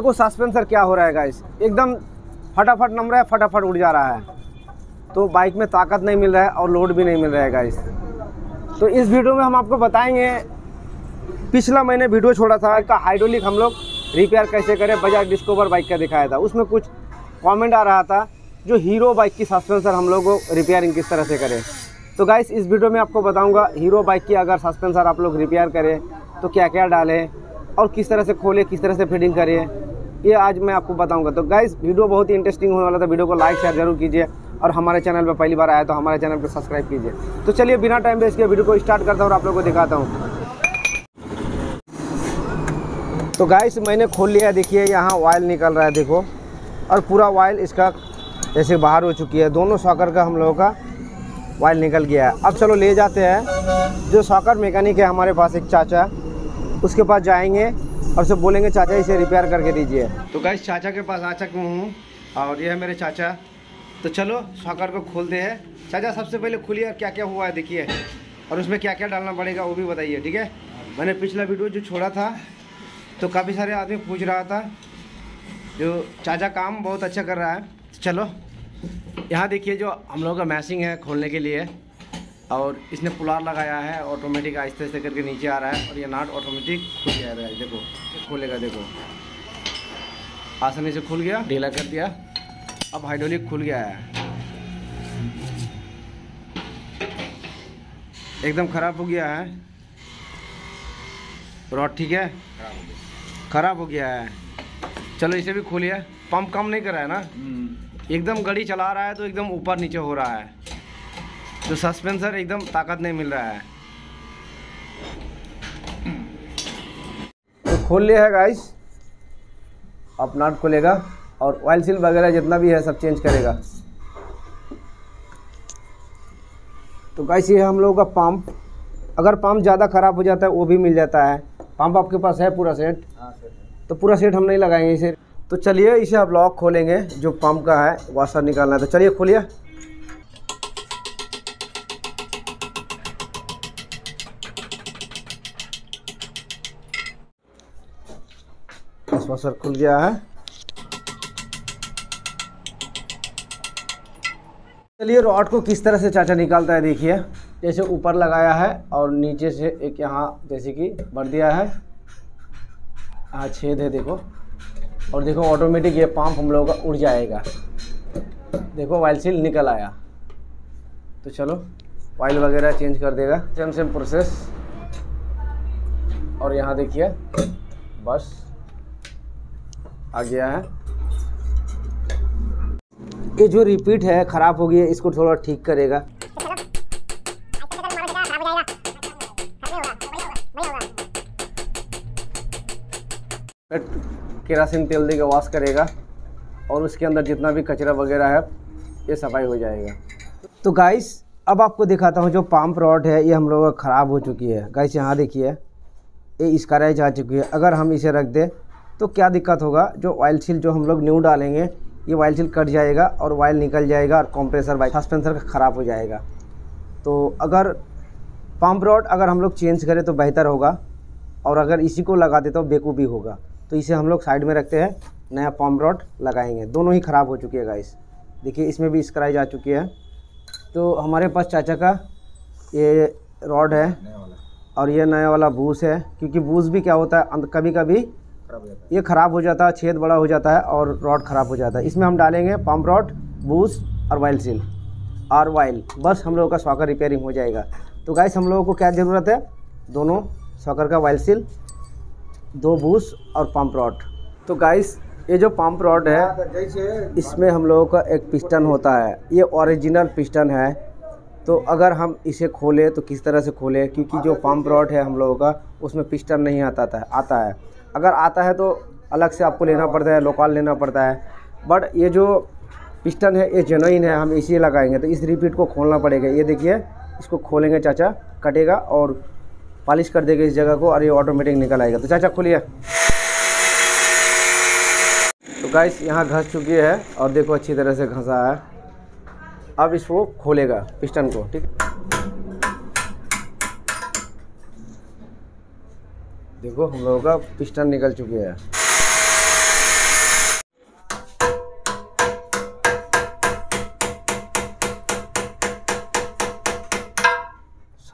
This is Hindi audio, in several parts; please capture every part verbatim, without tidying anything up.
देखो सस्पेंसर क्या हो रहा है गाइस, एकदम फटाफट नम रहा है, फटाफट उड़ जा रहा है। तो बाइक में ताकत नहीं मिल रहा है और लोड भी नहीं मिल रहा है गाइस। तो इस वीडियो में हम आपको बताएंगे, पिछला महीने वीडियो छोड़ा था का हाइड्रोलिक हम लोग रिपेयर कैसे करें, बजाज डिस्कवर बाइक का दिखाया था। उसमें कुछ कमेंट आ रहा था जो हीरो बाइक की सस्पेंसर हम लोग को रिपेयरिंग किस तरह से करें। तो गाइस इस वीडियो में आपको बताऊंगा हीरो बाइक की अगर सस्पेंसर आप लोग रिपेयर करें तो क्या क्या डालें और किस तरह से खोलें, किस तरह से फिटिंग करें, ये आज मैं आपको बताऊंगा। तो गाइस वीडियो बहुत ही इंटरेस्टिंग होने वाला था, वीडियो को लाइक शेयर जरूर कीजिए और हमारे चैनल पर पहली बार आया तो हमारे चैनल को सब्सक्राइब कीजिए। तो चलिए बिना टाइम वेस्ट किए वीडियो को स्टार्ट करता हूँ और आप लोगों को दिखाता हूँ। तो गाइस मैंने खोल लिया है, देखिए यहाँ ऑयल निकल रहा है देखो, और पूरा ऑयल इसका जैसे बाहर हो चुकी है। दोनों सॉकर का हम लोगों का ऑयल निकल गया है। अब चलो ले जाते हैं, जो सॉकर मैकेनिक है हमारे पास एक चाचा, उसके पास जाएंगे और सब बोलेंगे चाचा इसे रिपेयर करके दीजिए। तो गाइस चाचा के पास आ चुका हूँ और ये है मेरे चाचा। तो चलो सॉकर को खोलते हैं। चाचा सबसे पहले खोलिए क्या क्या हुआ है देखिए, और उसमें क्या क्या डालना पड़ेगा वो भी बताइए, ठीक है। मैंने पिछला वीडियो जो छोड़ा था तो काफ़ी सारे आदमी पूछ रहा था, जो चाचा काम बहुत अच्छा कर रहा है। चलो यहाँ देखिए जो हम लोगों का मैशिंग है खोलने के लिए, और इसने पुलार लगाया है, ऑटोमेटिक आहिस्ते आहिस्ते करके नीचे आ रहा है, और ये नाट ऑटोमेटिक खुल गया है। देखो खोलेगा, देखो आसानी से खुल गया, ढीला कर दिया, अब हाइड्रोलिक खुल गया है। एकदम ख़राब हो गया है रॉड, ठीक है, ख़राब हो गया है। चलो इसे भी खोलिए। पंप कम नहीं कर रहा है ना, एकदम गाड़ी चला रहा है तो एकदम ऊपर नीचे हो रहा है, तो सस्पेंसर एकदम ताकत नहीं मिल रहा है। तो खोल लिया है गाइस, अब नट खोलेगा और ऑयल सील वगैरह जितना भी है सब चेंज करेगा। तो गाइस ये है हम लोगों का पंप। अगर पंप ज़्यादा ख़राब हो जाता है वो भी मिल जाता है। पंप आपके पास है पूरा सेट? तो पूरा सेट हम नहीं लगाएंगे इसे। तो चलिए इसे आप लॉक खोलेंगे, जो पंप का है वाशर निकालना है। तो चलिए खोलिए। वाशर खुल गया है। चलिए रॉड को किस तरह से चाचा निकालता है देखिए। जैसे ऊपर लगाया है और नीचे से एक यहाँ जैसे कि भर दिया है, यहाँ छेद है देखो, और देखो ऑटोमेटिक ये पंप हम लोगों का उड़ जाएगा। देखो ऑयल सील निकल आया। तो चलो ऑयल वगैरह चेंज कर देगा, सेम सेम प्रोसेस। और यहाँ देखिए बस आ गया है। ये जो रिपीट है ख़राब हो गई है, इसको थोड़ा ठीक करेगा। केरासिन तेल देकर वॉश करेगा और उसके अंदर जितना भी कचरा वगैरह है ये सफाई हो जाएगा। तो गाइस अब आपको दिखाता हूँ, जो पंप रॉड है ये हम लोगों का ख़राब हो चुकी है। गाइस यहाँ देखिए ये स्क्रैच आ चुकी है। अगर हम इसे रख दें तो क्या दिक्कत होगा, जो ऑयल सील जो हम लोग न्यू डालेंगे ये ऑयल सील कट जाएगा और ऑयल निकल जाएगा और कंप्रेसर बाइक सस्पेंसर का ख़राब हो जाएगा। तो अगर पंप रॉड अगर हम लोग चेंज करें तो बेहतर होगा, और अगर इसी को लगा दे तो बेवकूफ़ी होगा। तो इसे हम लोग साइड में रखते हैं, नया पंप रॉड लगाएंगे। दोनों ही ख़राब हो चुकी है गाइस, देखिए इसमें भी स्क्रैच आ चुकी है। तो हमारे पास चाचा का ये रॉड है और ये नया वाला बूस है, क्योंकि बूस भी क्या होता है कभी कभी ये ख़राब हो जाता है, छेद बड़ा हो जाता है और रॉड ख़राब हो जाता है। इसमें हम डालेंगे पंप रॉड, बूस और ऑयल सील और ऑयल, बस हम लोगों का सॉकर रिपेयरिंग हो जाएगा। तो गाइस हम लोगों को क्या ज़रूरत है, दोनों सॉकर का ऑयल सील, दो बूस और पंप रॉड। तो गाइस ये जो पंप रॉड है इसमें हम लोगों का एक पिस्टन होता है, ये ओरिजिनल पिस्टन है। तो अगर हम इसे खोलें तो किस तरह से खोलें, क्योंकि जो पंप रॉड है हम लोगों का उसमें पिस्टन नहीं आता था आता है। अगर आता है तो अलग से आपको लेना पड़ता है, लोकल लेना पड़ता है। बट ये जो पिस्टन है ये जेन्युइन है, हम इसी लगाएंगे। तो इस रिपीट को खोलना पड़ेगा। ये देखिए इसको खोलेंगे, चाचा कटेगा और पॉलिश कर देगा इस जगह को और ये ऑटोमेटिक निकल आएगा। तो चाचा खोलिए। तो गाइस यहाँ घस चुकी है और देखो अच्छी तरह से घसा है। अब इसको खोलेगा पिस्टन को, ठीक है। देखो हम लोगों का पिस्टन निकल चुके हैं।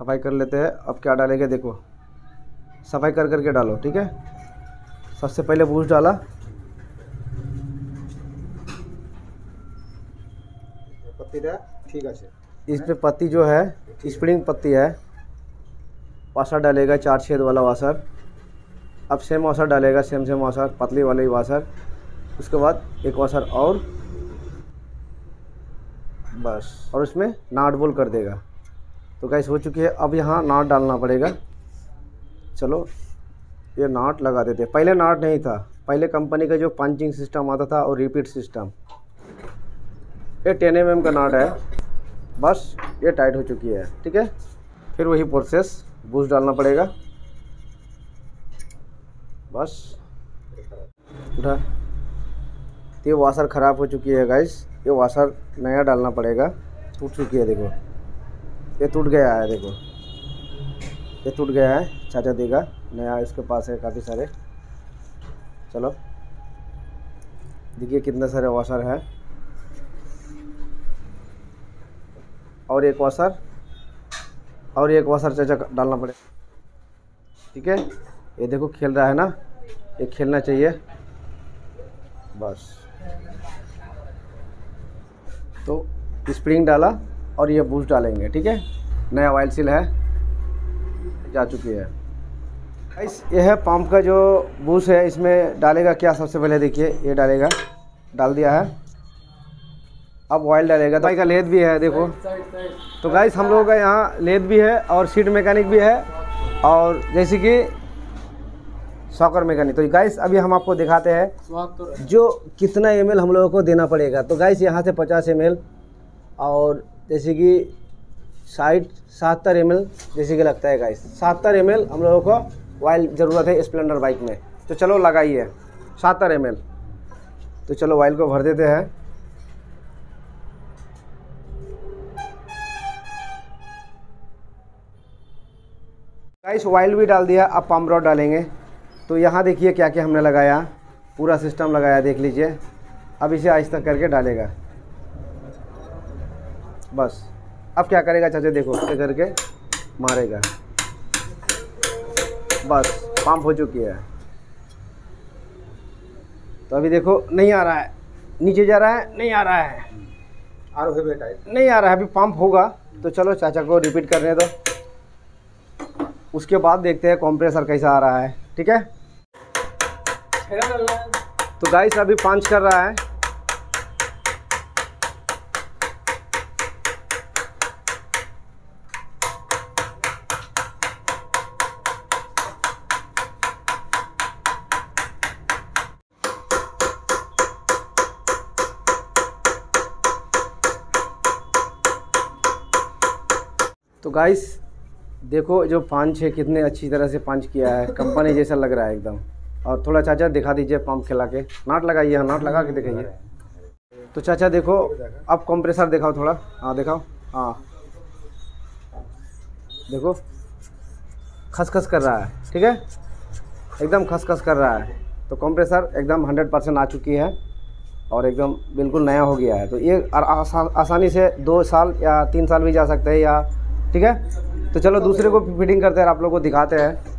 सफाई कर लेते हैं। अब क्या डालेंगे देखो, सफाई कर करके डालो, ठीक है। सबसे पहले बूस्ट डाला, पत्ती ठीक है। इस पे पत्ती जो है स्प्रिंग पत्ती है। वाशर डालेगा चार छेद वाला वाशर। अब सेम वाशर डालेगा, सेम सेम वाशर, पतली वाली वाशर। उसके बाद एक वाशर और, बस, और उसमें नाट बोल कर देगा। तो गैस हो चुकी है। अब यहाँ नाट डालना पड़ेगा। चलो ये नाट लगा देते। पहले नाट नहीं था, पहले कंपनी का जो पंचिंग सिस्टम आता था और रिपीट सिस्टम, ये टेन एम एम का नाट है। बस ये टाइट हो चुकी है, ठीक है। फिर वही प्रोसेस, बूस्ट डालना पड़ेगा, बस उठा। तो ये वाशर ख़राब हो चुकी है गाइस, ये वाशर नया डालना पड़ेगा। टूट चुकी है, देखो ये टूट गया है, देखो ये टूट गया है। चाचा देगा नया, इसके पास है काफ़ी सारे। चलो देखिए कितने सारे वाशर है। और एक वाशर, और एक वाशर चाचा डालना पड़ेगा, ठीक है। ये देखो खेल रहा है ना, ये खेलना चाहिए, बस। तो स्प्रिंग डाला और ये बूस्ट डालेंगे, ठीक है। नया ऑयल सील है, जा चुकी है। इस ये है पंप का जो बूस्ट है, इसमें डालेगा क्या, सबसे पहले देखिए ये डालेगा, डाल दिया है। अब ऑयल डालेगा। तो का लेद भी है, देखो। तो गाइस हम लोगों का यहाँ लेद भी है और सीट मैकेनिक भी है, और जैसे कि सॉकर मैकेनिक। तो गाइस अभी हम आपको दिखाते हैं जो कितना एम एल हम लोगों को देना पड़ेगा। तो गाइस यहाँ से पचास एम एल, और जैसे कि साठ सत्तर एम एल जैसे कि लगता है गाइस। सत्तर एम एल हम लोगों को ऑयल ज़रूरत है स्प्लेंडर बाइक में। तो चलो लगाइए सत्तर एम एल। तो चलो ऑयल को भर देते हैं। गाइस ऑयल भी डाल दिया, अब पंप रॉड डालेंगे। तो यहाँ देखिए क्या क्या हमने लगाया, पूरा सिस्टम लगाया, देख लीजिए। अब इसे आहिस्ता करके डालेगा, बस। अब क्या करेगा चाचा, देखो ऐसे करके मारेगा, बस पंप हो चुकी है। तो अभी देखो नहीं आ रहा है, नीचे जा रहा है, नहीं आ रहा है, आ रहा है बेटा, नहीं आ रहा है। अभी पंप होगा। तो चलो चाचा को रिपीट करने दो, उसके बाद देखते हैं कंप्रेसर कैसा आ रहा है, ठीक है। तो गाइस अभी पंच कर रहा है। तो गाइस देखो जो पंच है कितने अच्छी तरह से पंच किया है, कंपनी जैसा लग रहा है एकदम। और थोड़ा चाचा दिखा दीजिए पंप खिला के, नाट लगाइए, हाँ नाट लगा के दिखाइए। तो चाचा देखो, अब कंप्रेसर दिखाओ थोड़ा, हाँ दिखाओ, हाँ देखो खसखस कर रहा है, ठीक है, एकदम खसखस कर रहा है। तो कंप्रेसर एकदम हंड्रेड परसेंट आ चुकी है और एकदम बिल्कुल नया हो गया है। तो ये आसा, आसानी से दो साल या तीन साल भी जा सकते हैं, या ठीक है। तो चलो दूसरे को फिटिंग करते हैं, आप लोगों को दिखाते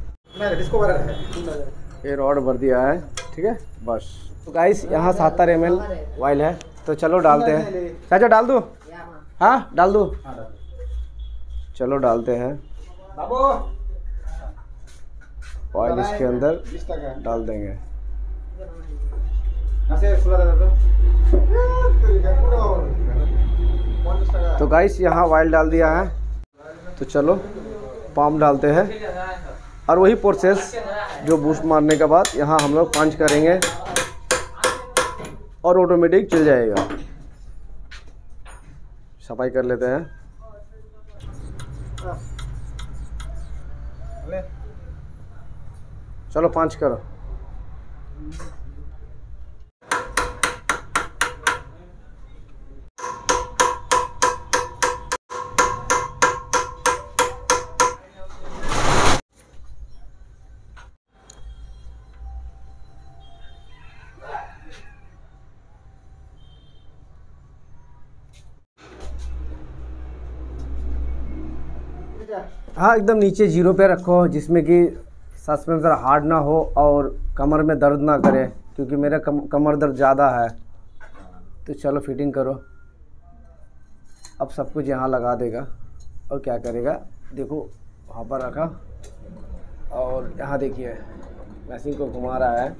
हैं। ये रॉड भर दिया है, ठीक है, बस। तो गाइस यहाँ सत्तर एम एल ऑयल है। तो चलो डालते हैं। चाचा डाल दो, हाँ डाल दो, चलो डालते हैं ऑयल, इसके अंदर डाल देंगे। तो गाइस यहाँ ऑयल डाल दिया है। तो चलो पंप डालते हैं, और वही प्रोसेस जो बूस्ट मारने के बाद यहाँ हम लोग पंच करेंगे और ऑटोमेटिक चल जाएगा। सफाई कर लेते हैं। चलो पंच करो। हाँ एकदम नीचे जीरो पे रखो, जिसमें कि सस्पेंसर हार्ड ना हो और कमर में दर्द ना करे, क्योंकि मेरा कम, कमर दर्द ज़्यादा है। तो चलो फिटिंग करो। अब सब कुछ यहाँ लगा देगा और क्या करेगा, देखो वहाँ पर रखा और यहाँ देखिए मशीन को घुमा रहा है।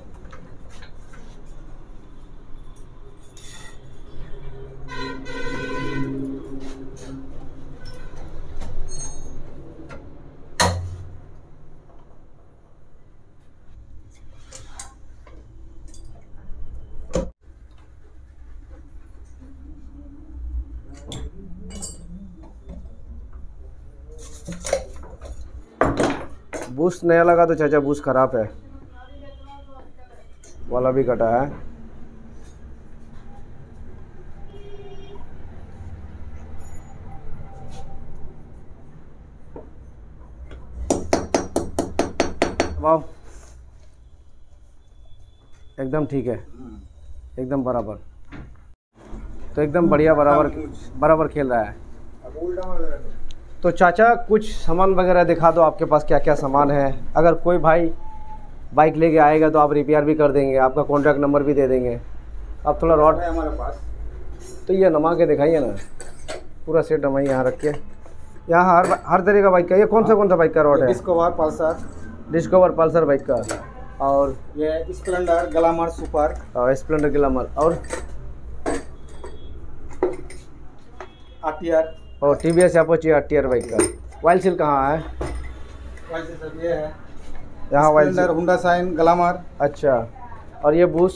बूस्ट नया लगा तो चाचा बूस्ट खराब है, वाला भी कटा है। वाह एकदम ठीक है, एकदम बराबर। तो एकदम बढ़िया बराबर बराबर खेल रहा है। तो चाचा कुछ सामान वगैरह दिखा दो, आपके पास क्या क्या सामान है। अगर कोई भाई बाइक लेके आएगा तो आप रिपेयर भी कर देंगे, आपका कॉन्टैक्ट नंबर भी दे देंगे। आप थोड़ा रॉड है हमारे पास, तो ये नमा के दिखाइए ना, पूरा सेट नमाई यहाँ रख के। यहाँ हर हर तरह का बाइक का, ये कौन सा कौन सा बाइक का रॉड है? Discover Pulsar, Discover Pulsar bike का, और ये Splendor Glamour Super, Splendor Glamour, और आरटीआर और T V S Apache RTR bike का। वाइल सील कहाँ है? वैसे सब ये है यहाँ wheel Splendor, seal. Honda Shine, Glamour, अच्छा, और ये बूस?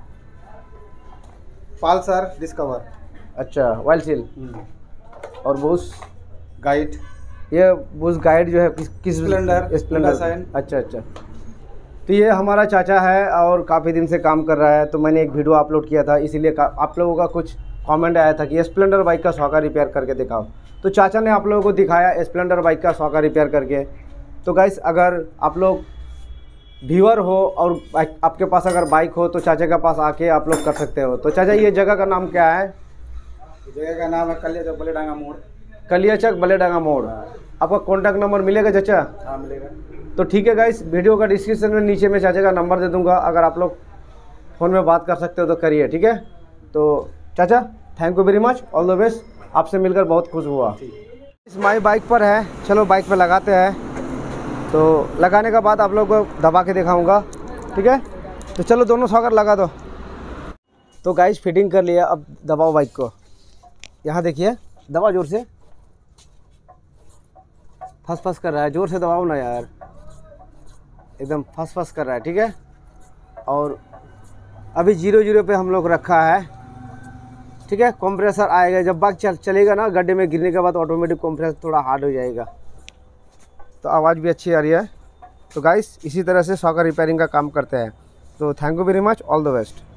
Pulsar, Discover. अच्छा वाइल सील और बूस गाइड, ये बूस गाइड जो है किस किस स्प्लेंडर, स्प्लेंडर हुंडा शाइन। अच्छा अच्छा। तो ये हमारा चाचा है और काफ़ी दिन से काम कर रहा है, तो मैंने एक वीडियो अपलोड किया था, इसीलिए आप लोगों का कुछ कमेंट आया था कि स्प्लेंडर बाइक का सौका रिपेयर करके दिखाओ। तो चाचा ने आप लोगों को दिखाया स्प्लेंडर बाइक का सौका रिपेयर करके। तो गाइस अगर आप लोग व्यूअर हो और बाइक आपके पास अगर बाइक हो तो चाचा के पास आके आप लोग कर सकते हो। तो चाचा ये जगह का नाम क्या है? जगह का नाम है कलियाचक बलेडांगा मोड़। कलियाचक बलेडांगा मोड़। आपका कॉन्टैक्ट नंबर मिलेगा चाचा? हाँ मिलेगा। तो ठीक है गाइस, वीडियो का डिस्क्रिप्शन में नीचे में चाचा का नंबर दे दूंगा, अगर आप लोग फ़ोन में बात कर सकते हो तो करिए, ठीक है। तो चाचा thank you very much, all the best. आपसे मिलकर बहुत खुश हुआ। इस माई बाइक पर है, चलो बाइक पे लगाते हैं। तो लगाने के बाद आप लोग को दबा के दिखाऊंगा, ठीक है। तो चलो दोनों सॉकर लगा दो। तो गाइस फिटिंग कर लिया, अब दबाओ बाइक को। यहाँ देखिए, दबा जोर से, फंस फंस कर रहा है, जोर से दबाओ ना यार, एकदम फंस फंस कर रहा है, ठीक है। और अभी जीरो जीरो पे हम लोग रखा है, ठीक है। कंप्रेसर आएगा जब बाइक चल चलेगा ना, गड्ढे में गिरने के बाद ऑटोमेटिक कंप्रेसर थोड़ा हार्ड हो जाएगा, तो आवाज़ भी अच्छी आ रही है। तो गाइस इसी तरह से सॉकर रिपेयरिंग का काम करते हैं। तो thank you very much, all the best.